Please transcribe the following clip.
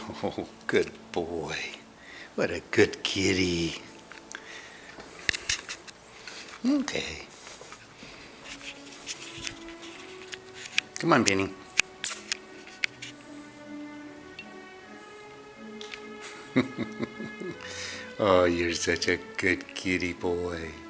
Oh, good boy. What a good kitty. Okay. Come on, Benny. Oh, you're such a good kitty boy.